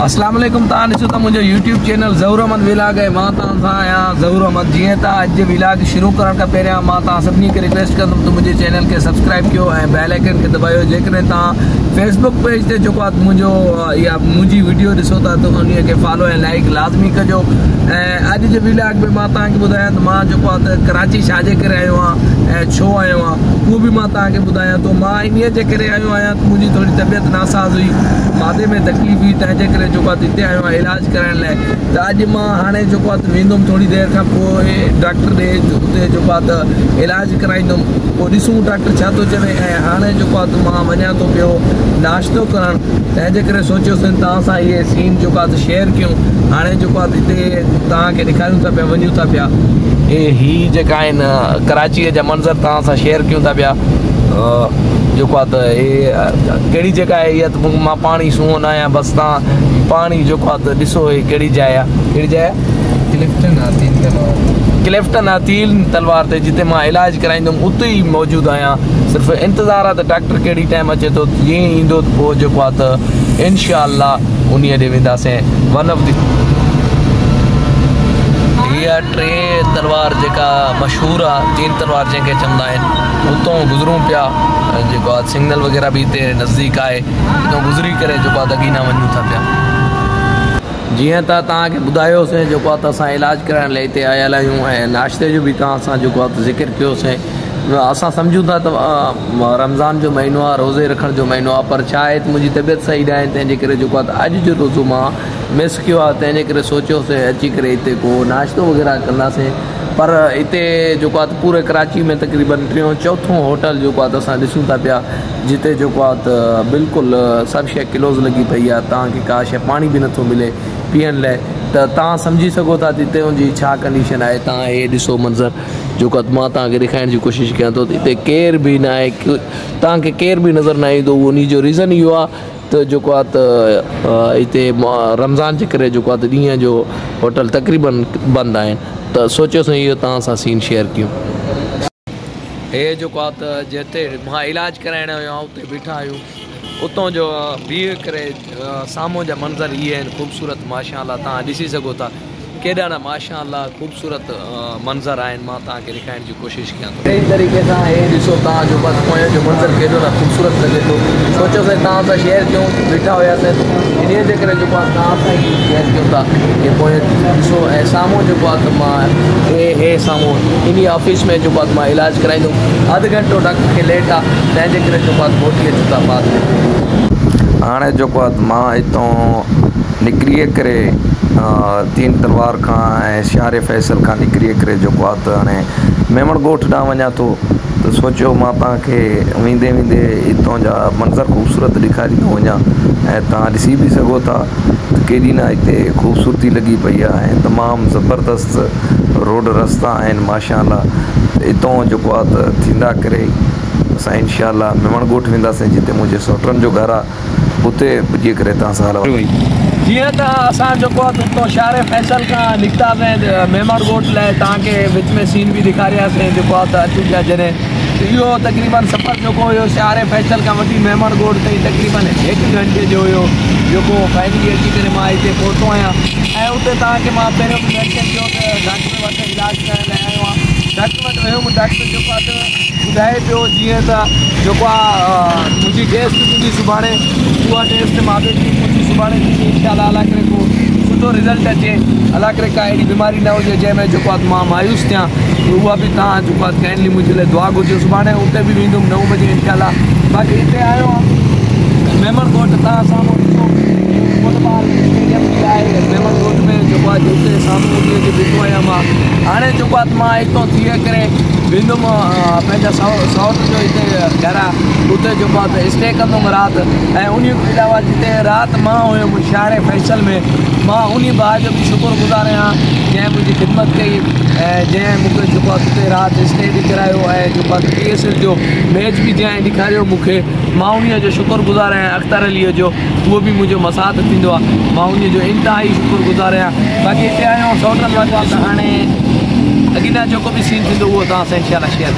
अस्सलाम वालेकुम। तव्हां ॾिसो था मुंहिंजो YouTube channel Zahoor Ahmed vlog है। मां तव्हां सां आहियां ज़हूर अहमद। जीअं त अॼु विलाग शुरू करण खां पहिरियां मां तव्हां सभिनी खे रिक्वेस्ट कंदुमि त मुंहिंजे चैनल खे सब्सक्राइब कयो ऐं बेल आइकन खे दबायो। जेकॾहिं तव्हां फेसबुक पेज ते जेको आहे मुंहिंजो या मुंहिंजी वीडियो ॾिसो था त उन खे फॉलो ऐं लाइक लाज़मी कजो। ऐं अॼु जे विलाग में मां तव्हांखे ॿुधायां त मां जेको आहे त कराची छाजे करे आयो आहियां ऐं छो आयो आहियां उहो बि मां तव्हांखे ॿुधायां थो। मां इन जे करे आयो आहियां त मुंहिंजी थोरी तबियत नासाज़ हुई, मादे में तकलीफ़ हुई, तंहिंजे करे जेको आहे हिते आयो आहियां इलाज कराइण लाइ। त अॼु मां हाणे जेको आहे त वेंदुमि थोरी देरि खां पोइ डॉक्टर ॾे उते जेको आहे त इलाज कराईंदुमि, पोइ ॾिसूं डॉक्टर छा थो चवे। ऐं हाणे जेको आहे त मां वञा थो पियो नाश्तो करणु, तंहिंजे करे सोचियोसीं तव्हां सां इहे सीन जेको आहे त शेयर कयूं। हाणे जेको आहे त हिते तव्हांखे ॾेखारियूं था पिया, वञूं था पिया। ही जेका आहिनि कराचीअ जा मंज़र तव्हां सां शेयर कयूं था पिया। जेको आहे त हे कहिड़ी जॻह आहे इहा त मां पाणी सूंहो न आहियां, बसि तव्हां पाणी जेको आहे त ॾिसो हे कहिड़ी जाइ आहे। कहिड़ी जाइ आहे? क्लिफ्टन आतील तलवार ते जिते मां इलाज कराईंदुमि उते ई मौजूदु आहियां। सिर्फ़ु इंतज़ारु आहे त डॉक्टर कहिड़ी टाइम अचे थो, जीअं ई ईंदो त पोइ जेको आहे त इंशाअल्लाह उन ॾे वेंदासीं। वन ऑफ दी इहा टे तलवार जेका मशहूरु आहे, तीन तलवार जंहिंखे चवंदा आहिनि, उतां गुज़रूं पिया। जेको आहे सिग्नल वग़ैरह बि हिते नज़दीक आहे, उतां गुज़री करे जेको आहे त अॻिना वञूं था पिया। जीअं त तव्हांखे ॿुधायोसीं जेको आहे त असां इलाज कराइण लाइ हिते आयल आहियूं ऐं नाश्ते जो बि तव्हां सां जेको आहे त ज़िक्र कयोसीं। असां सम्झूं था त रमज़ान जो महीनो आहे, रोज़े रखण जो महीनो आहे, पर छा आहे त मुंहिंजी तबियत सही न आहे, तंहिंजे करे जेको आहे त अॼु जो रोज़ो मां मिस कयो आहे। तंहिंजे करे सोचियोसीं अची करे हिते को नाश्तो वग़ैरह कंदासीं। पर हिते जेको आहे त पूरे कराची में तक़रीबन टियों चौथों होटल जेको आहे त असां ॾिसूं था पिया, जिते जेको आहे त बिल्कुलु सभु शइ क्लोज़ लॻी पई आहे। तव्हांखे का शइ पाणी बि नथो मिले पीअण लाइ, त तव्हां सम्झी सघो था त हिते जी छा कंडीशन आहे। तव्हां हे ॾिसो मंज़र जेको आहे मां तव्हांखे ॾेखारण जी कोशिशि कयां थो। हिते केर बि न आहे, तव्हांखे केर बि नज़र न ईंदो। उन जो रीज़न इहो आहे त जेको आहे त हिते रमज़ान जे करे जेको आहे त ॾींहं जो होटल तक़रीबन बंदि आहिनि। त सोचियोसीं इहो तव्हां सां सीन शेयर कयूं। हे जेको आहे त जिते मां इलाज कराइण वियो आहियां उते बीठा आहियूं, उतां जो बीह करे साम्हूं जा मंज़र इहे आहिनि ख़ूबसूरत। माशाअल्लाह तव्हां ॾिसी सघो था केॾा न माशाअल्लाह ख़ूबसूरत मंज़र आहिनि। मां तव्हांखे ॾेखारण जी कोशिशि कयां थो। अहिड़ी तरीक़े सां हे ॾिसो तव्हां जो बसि पोयां जो मंज़र केॾो न ख़ूबसूरत लॻे थो। सोचियोसीं तव्हां सां शेयर कयूं, बीठा हुयासीं इन जे करे जेको आहे तव्हां सां ई शेयर कयूं था। हे पोइ ॾिसो ऐं साम्हूं जेको आहे त मां हे साम्हूं इन ऑफिस में जेको आहे त मां इलाज कराईंदुमि। अधु घंटो डॉक्टर खे लेट आहे, तंहिंजे करे जेको आहे मोटी अचूं था बाद में। हाणे जेको आहे त मां हितां निकिरी करे तीन तलवार खां ऐं शारे फैसल खां निकिरी करे जेको आहे त हाणे मेमण ॻोठ ॾांहुं वञा थो। त सोचियो मां तव्हांखे वेंदे वेंदे हितां जा मंज़र ख़ूबसूरत ॾेखारींदो वञा ऐं तव्हां ॾिसी बि सघो था त केॾी न हिते ख़ूबसूरती लॻी पई आहे ऐं तमामु ज़बरदस्त रोड रस्ता आहिनि माशाअल्लाह। हितां जेको आहे त थींदा करे असां इंशाअल्लाह मेमण ॻोठ वेंदासीं, जिते मुंहिंजे सौटनि जो घरु आहे। उते पुॼी करे तव्हां सां जीअं त असां जेको आहे त उतां शारे फैसल खां निकितासीं मेमण ॻोठ लाइ। तव्हांखे विच में सीन बि ॾेखारियासीं जेको आहे त अचूं पिया जॾहिं। इहो तक़रीबन सफ़र जेको हुयो शारे फैसल खां वठी मेमण ॻोठ ताईं तक़रीबन 1 घंटे जो हुयो, जेको फाइनली अची करे मां हिते पहुतो आहियां। ऐं उते तव्हांखे मां पहिरियों बि मेंशन कयो त डॉक्टर वटि इलाज कराइण लाइ आयो आहियां। डॉक्टर वटि वियुमि, डॉक्टर जेको आहे त ॿुधाए पियो जीअं त जेको आहे मुंहिंजी टेस्ट थींदी सुभाणे, उहा टेस्ट मादे जी मुंहिंजी सुभाणे थींदी इंशाअल्लाह। अलाह करे को सुठो रिज़ल्ट अचे, अलाह करे का अहिड़ी बीमारी न हुजे जंहिंमें जेको आहे मां मायूस थियां। उहा बि तव्हां जेको आहे काइंडली मुंहिंजे लाइ दुआ घुरिजो। सुभाणे उते बि वेंदुमि 9 बजे इंशाअल्लाह। बाक़ी हिते आयो आहियां मेमण ॻोठ, तव्हां साम्हूं ॾिसो फुटबॉल स्टेडियम बि आहे मेमण ॻोठ में जेको आहे जिते साम्हूं उन जे बीठो आहियां मां। हाणे जेको आहे मां हितां थी करे वेंदुमि पंहिंजा सौट जो हिते घरु आहे, उते जेको आहे त स्टे कंदुमि राति। ऐं उन खां अलावा जिते राति मां हुयुमि शारे फैसल में, मां उन भाउ जो बि शुक्रगुज़ार आहियां जंहिं मुंहिंजी ख़िदमत कई ऐं जंहिं मूंखे जेको आहे उते राति स्टे बि करायो ऐं जेको आहे PSL जो मैच बि जंहिं ॾेखारियो मूंखे। मां उन जो शुक्रगुज़ार आहियां। अख़्तर अलीअ जो उहो बि मुंहिंजो मसाद थींदो आहे, मां उन जो इंतिहाई शुक्रगुज़ार आहियां। बाक़ी हिते आहियो सौटनि वटि आहे त हाणे अॻियां जेको बि सीन थींदो उहो तव्हां सां इंशाअल्लाह शेयर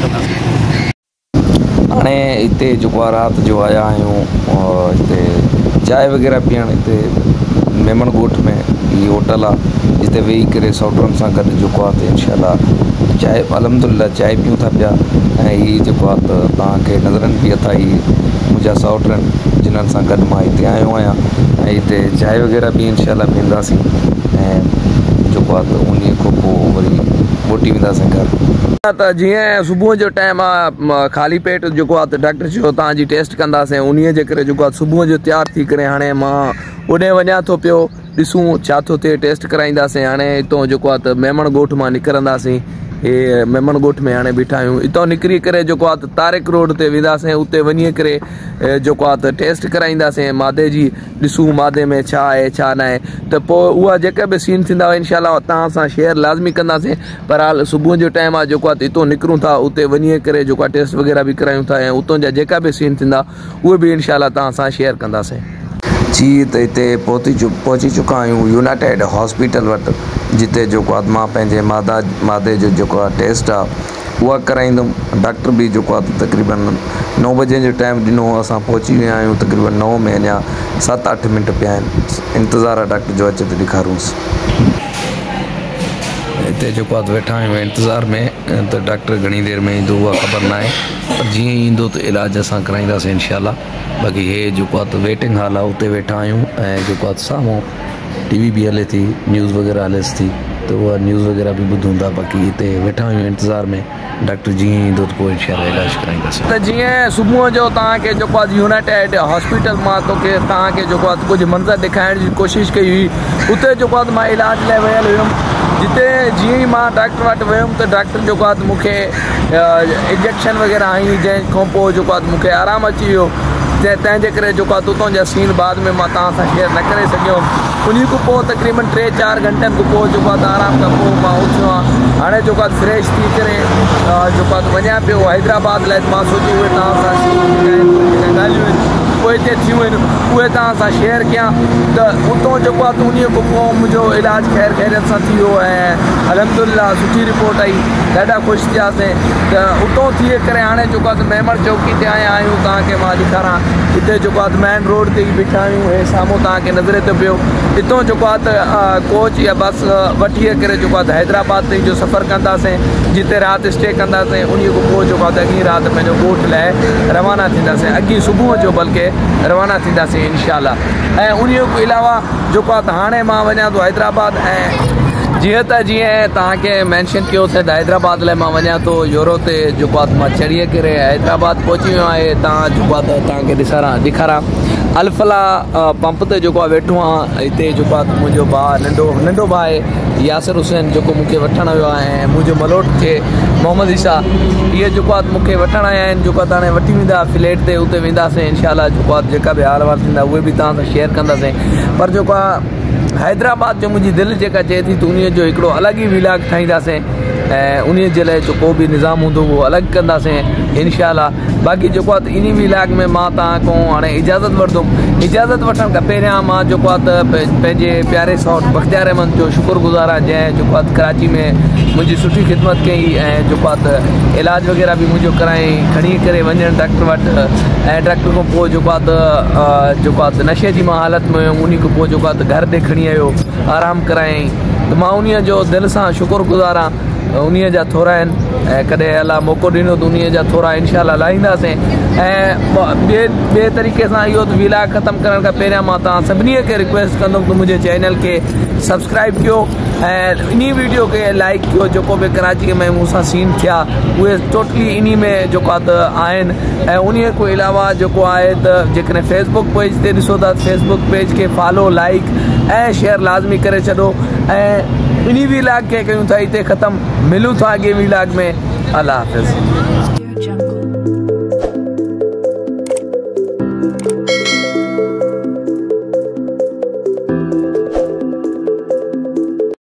कंदासीं। हाणे हिते जेको आहे राति जो आया आहियूं हिते चांहि वग़ैरह पीअण। हिते मेमण ॻोठ में ये होटल आहे जिते वेही करे सौटनि सां गॾु जेको आहे त इंशाल्लाह चांहि अलहमदुलिल्लाह चांहि पियूं था पिया। ऐं हीअ जेको आहे त तव्हांखे नज़रनि बि अथा ही मुंहिंजा सौट आहिनि जिन्हनि सां गॾु मां हिते आयो आहियां ऐं हिते चांहि वग़ैरह बि इंशाल्लाह पीअंदासीं ऐं जेको आहे त उन खां पोइ वरी मोटी वेंदासीं घर। त जीअं सुबुह जो टाइम आहे ख़ाली पेट जेको आहे त डॉक्टर चयो तव्हांजी टेस्ट कंदासीं उन जे करे जेको आहे सुबुह जो तयारु थी करे हाणे मां ओॾे वञा थो पियो ॾिसूं छा थो थिए टेस्ट कराईंदासीं। हाणे हितां जेको आहे त मेमण ॻोठ मां निकिरंदासीं। हे मेमण ॻोठ में हाणे बीठा आहियूं। हितां निकिरी करे जेको आहे त तारिक रोड ते वेंदासीं। उते वञी करे जेको आहे त टेस्ट कराईंदासीं मादे जी, ॾिसूं मादे में छा आहे छा न आहे। त पोइ उहा जेका बि सीन थींदा इंशाल्लाह तव्हां सां शेयर लाज़मी कंदासीं। पर हाल सुबुह जो टाइम आहे जेको आहे त हितां निकिरूं था उते वञी करे जेको आहे टेस्ट वग़ैरह बि करायूं था ऐं उतां जा जेका बि सीन थींदा उहे बि इंशाल्लाह तव्हां सां शेयर कंदासीं। जी त हिते पहुची चुका आहियूं यूनाइटेड हॉस्पिटल वटि, जिते जेको आहे मां पंहिंजे मादे जो जेको आहे टेस्ट आहे उहा कराईंदुमि। डॉक्टर बि जेको आहे तक़रीबन 9 बजे जो टाइम ॾिनो। असां पहुची विया आहियूं तक़रीबन 9 में अञा 7-8 मिंट पिया आहिनि। इंतज़ारु आहे डॉक्टर जो अचे त ॾेखारूंसि। हिते जेको आहे वेठा आहियूं इंतज़ार में त डॉक्टर घणी देरि में ईंदो उहा ख़बर न आहे, पर जीअं ई ईंदो त इलाज असां कराईंदासीं इंशाल्लाह। बाक़ी हे जेको आहे त वेटिंग हॉल आहे उते वेठा आहियूं ऐं जेको आहे साम्हूं TV बि हले थी, न्यूज़ वग़ैरह हलेसि थी त उहा न्यूज़ वग़ैरह बि ॿुधूं था। बाक़ी हिते वेठा आहियूं इंतज़ार में डॉक्टर जीअं ई ईंदो त पोइ इंशाल्लाह इलाज कराईंदासीं। त जीअं सुबुह जो तव्हांखे जेको आहे यूनाइटेड हॉस्पिटल मां तव्हांखे जेको आहे कुझु मंज़र ॾेखारण जी कोशिशि कई हुई। उते जेको आहे मां इलाज लाइ वियल हुयुमि। जिते जीअं ई मां डॉक्टर वटि वियुमि त डॉक्टर जेको आहे मूंखे इंजेक्शन वग़ैरह हई, जंहिंखां पोइ जेको आहे मूंखे आरामु अची वियो। तंहिंजे करे जेको आहे उतां जा सीन बाद में मां तव्हां सां शेयर न करे सघियुमि। उन खां पोइ तक़रीबन 3-4 घंटनि खां पोइ जेको आहे आराम खां पोइ मां उथियो आहियां। हाणे जेको आहे फ्रेश थी करे जेको आहे वञा पियो हैदराबाद लाइ। मां सोचियो उहे तव्हां सां जेका ॻाल्हियूं आहिनि उहे हिते थियूं आहिनि उहे तव्हां सां शेयर कयां। त उतां जेको आहे त उन खां पोइ मुंहिंजो इलाजु ख़ैरियत सां थी वियो ऐं अलहमदुलिल्लाह सुठी रिपोर्ट आई। ॾाढा ख़ुशि थियासीं। त उतां थी करे हाणे जेको आहे मेमण चौकी ते आया आहियूं। तव्हांखे मां ॾेखारां हिते जेको आहे मेन रोड ते ई बीठा आहियूं। हे साम्हूं तव्हांखे नज़रे ते पियो। हितां जेको आहे त कोच या बस वठी करे जेको आहे हैदराबाद ताईं जो सफ़र कंदासीं, जिते राति स्टे कंदासीं। उन खां पोइ जेको आहे अॻी राति पंहिंजो ॻोठ लाइ रवाना थींदासीं। अॻी सुबुह जो बल्कि रवाना थींदासीं इंशाल्लाह। ऐं उन खां अलावा जेको आहे त हाणे मां वञा थो हैदराबाद। ऐं जीअं तव्हांखे मैंशन कयो त हैदराबाद लाइ मां वञा थो यूरो ते। जेको आहे मां चढ़ी करे हैदराबाद पहुची वियो आहे। तव्हां जेको आहे त तव्हांखे ॾेखारां अलफला पंप ते जेको आहे वेठो आहियां। हिते जेको आहे मुंहिंजो भाउ नंढो भाउ आहे यासिर हुसैन, जेको मूंखे वठणु वियो आहे। ऐं मुंहिंजो मलोट थे मोहम्मद ईसा, इहे जेको आहे मूंखे वठणु आया आहिनि। जेको आहे हाणे वठी वेंदा फ्लैट ते, उते वेंदासीं इंशाल्लाह। जेको आहे जेका बि हाल वाल थींदा उहे बि तव्हां सां शेयर कंदासीं। पर जेको आहे हैदराबाद जो मुंहिंजी दिलि जेका चए थी त उन जो हिकिड़ो अलॻि ई व्लॉग ठाहींदासीं ऐं उन जे लाइ जेको बि निज़ाम हूंदो उहो अलॻि कंदासीं इंशाल्लाह। बाक़ी जेको आहे त इन व्लॉग में मां तव्हां खां हाणे इजाज़त वठंदुमि। इजाज़त वठण खां पहिरियां मां जेको आहे त पंहिंजे प्यारे सौट बख़्तियार अहमद जो शुक्रगुज़ार आहे, जंहिं जेको आहे कराची में मुंहिंजी सुठी ख़िदमत कई ऐं जेको आहे त इलाज वग़ैरह बि मुंहिंजो कराई। खणी करे वञणु डॉक्टर वटि ऐं डॉक्टर खां पोइ जेको आहे त नशे जी मां हालत में हुयुमि। उन खां पोइ जेको आहे त घर ॾे खणी आयो, आराम करायईं। त मां उन जो दिलि सां शुक्रगुज़ार आहियां। उन जा थोरा आहिनि ऐं कॾहिं अलाह मौक़ो ॾिनो त उन जा थोरा इंशाल्लाह लाहींदासीं। ऐं ॿिए तरीक़े सां इहो व्लॉग ख़तमु करण खां पहिरियां मां तव्हां सभिनी खे रिक्वेस्ट कंदुमि त मुंहिंजे चैनल खे सब्सक्राइब कयो ऐं इन वीडियो खे लाइक कयो। जेको बि कराची में मूंसां सीन थिया उहे टोटली इन में जेको आहे त आहिनि। ऐं उन खां अलावा जेको आहे त जेकॾहिं फेसबुक पेज ते ॾिसो था फेसबुक पेज खे फॉलो, लाइक ऐं शेयर लाज़मी करे छॾो। ऐं इन व्लॉग खे कयूं था हिते ख़तमु। मिलूं था अॻे व्लॉग में। अल्लाह हाफ़िज़।